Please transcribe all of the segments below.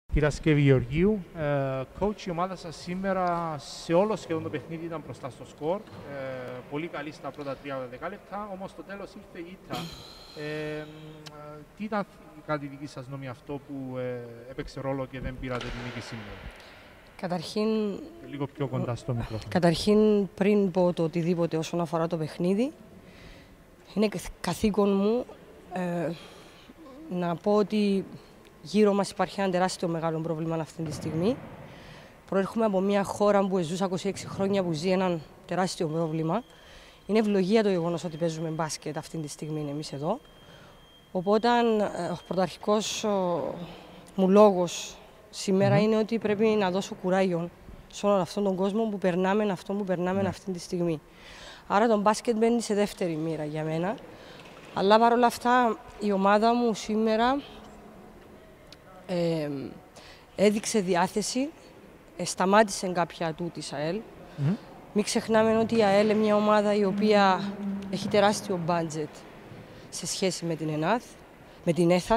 Κυρασκεύη Γεωργίου, coach, η ομάδα σας σήμερα σε όλο σχεδόν το παιχνίδι ήταν μπροστά στο σκορ. Πολύ καλή στα πρώτα 30 δεκάλεπτα, όμως στο τέλος ήρθε η ήττα. Τι ήταν κατά τη δική σας γνώμη αυτό που έπαιξε ρόλο και δεν πήρατε την νίκη σήμερα? Καταρχήν, λίγο πιο κοντά στο μικρόφωνο. Καταρχήν, πριν πω το οτιδήποτε όσον αφορά το παιχνίδι, είναι καθήκον μου να πω ότι γύρω μας υπάρχει ένα τεράστιο μεγάλο πρόβλημα αυτή τη στιγμή. Προέρχομαι από μια χώρα που ζούσα 26 χρόνια που ζει ένα τεράστιο πρόβλημα. Είναι ευλογία το γεγονός ότι παίζουμε μπάσκετ αυτή τη στιγμή εμείς εδώ. Οπότε ο πρωταρχικός μου λόγος σήμερα είναι ότι πρέπει να δώσω κουράγιο σε όλον αυτόν τον κόσμο που περνάμε αυτό που περνάμε αυτή τη στιγμή. Άρα το μπάσκετ μπαίνει σε δεύτερη μοίρα για μένα. Αλλά παρόλα αυτά η ομάδα μου σήμερα έδειξε διάθεση, σταμάτησε κάποια ατού της ΑΕΛ. Μην ξεχνάμε ότι η ΑΕΛ είναι μια ομάδα η οποία έχει τεράστιο μπάντζετ σε σχέση με την ΕΘΑ,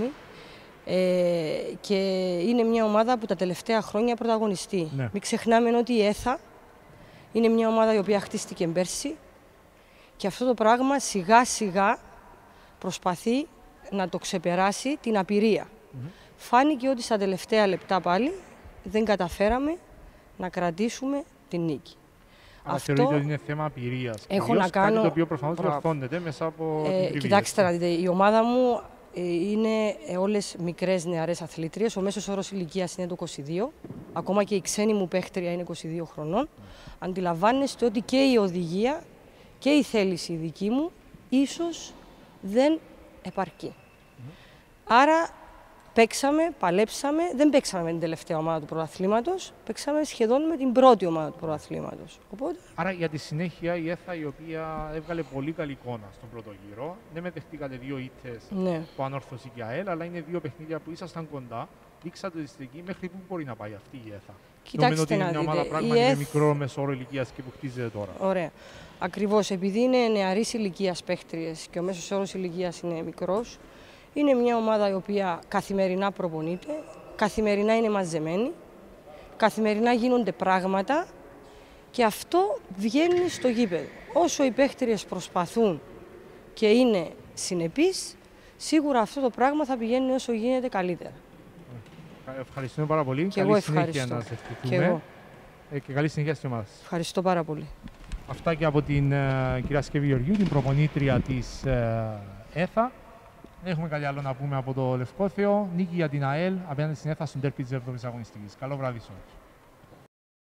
και είναι μια ομάδα που τα τελευταία χρόνια πρωταγωνιστεί. Μην ξεχνάμε ότι η ΕΘΑ είναι μια ομάδα η οποία χτίστηκε πέρσι και αυτό το πράγμα σιγά σιγά προσπαθεί να το ξεπεράσει την απειρία. Φάνηκε ότι στα τελευταία λεπτά πάλι δεν καταφέραμε να κρατήσουμε την νίκη. Αυτό θεωρείτε ότι είναι θέμα απειρίας. Έχω να κάνω... Κάτι το οποίο προφανώς διορθώνεται μέσα από την τριβή. Κοιτάξτε να δείτε, η ομάδα μου είναι όλες μικρές νεαρές αθλήτριες. Ο μέσος όρος ηλικίας είναι το 22. Ακόμα και η ξένη μου παίχτρια είναι 22 χρονών. Αντιλαμβάνεστε ότι και η οδηγία και η θέληση δική μου ίσως δεν επαρκεί. Άρα παίξαμε, παλέψαμε, δεν παίξαμε με την τελευταία ομάδα του πρωταθλήματος, παίξαμε σχεδόν με την πρώτη ομάδα του πρωταθλήματος. Οπότε... Άρα για τη συνέχεια η ΕΘΑ, η οποία έβγαλε πολύ καλή εικόνα στον πρώτο γύρο, δεν μετεχτήκατε δύο ήττες που ανόρθωσε και ΑΕΛ, αλλά είναι δύο παιχνίδια που ήσασταν κοντά, δείξατε τη στρατηγική μέχρι πού μπορεί να πάει αυτή η ΕΘΑ. Κοιτάξτε ότι είναι μια ομάδα πράγματι με μικρό μεσόωρο ηλικίας και που χτίζεται τώρα. Ωραία. Ακριβώς, επειδή είναι νεαρής ηλικίας παίχτριες και ο μέσος όρος ηλικίας είναι μικρός, είναι μια ομάδα η οποία καθημερινά προπονείται, καθημερινά είναι μαζεμένη, καθημερινά γίνονται πράγματα και αυτό βγαίνει στο γήπεδο. Όσο οι παίχτριες προσπαθούν και είναι συνεπείς, σίγουρα αυτό το πράγμα θα πηγαίνει όσο γίνεται καλύτερα. Ευχαριστούμε πάρα πολύ. Και καλή εγώ συνέχεια ευχαριστώ. να σε ευχηθούμε. Και καλή συνέχεια στην ομάδα σας. Ευχαριστώ πάρα πολύ. Αυτά και από την κυρία Σκεύη Γεωργίου, την προπονήτρια της ΕΘΑ. Δεν έχουμε κάτι άλλο να πούμε από το Λευκόθεο. Νίκη για την ΑΕΛ απέναντι στην ΕΘΑ στον τέρπι της 7ης αγωνιστικής. Καλό βράδυ σε όλους.